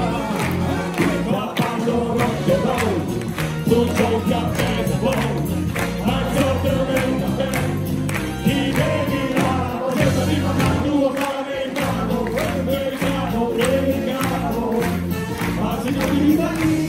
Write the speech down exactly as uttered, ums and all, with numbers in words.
ma quando rock and roll, tu giochi a baseball, ma il sordo è una band, chi vedi la protesta di mamma tua parlamentano, americano, americano, ma se non ti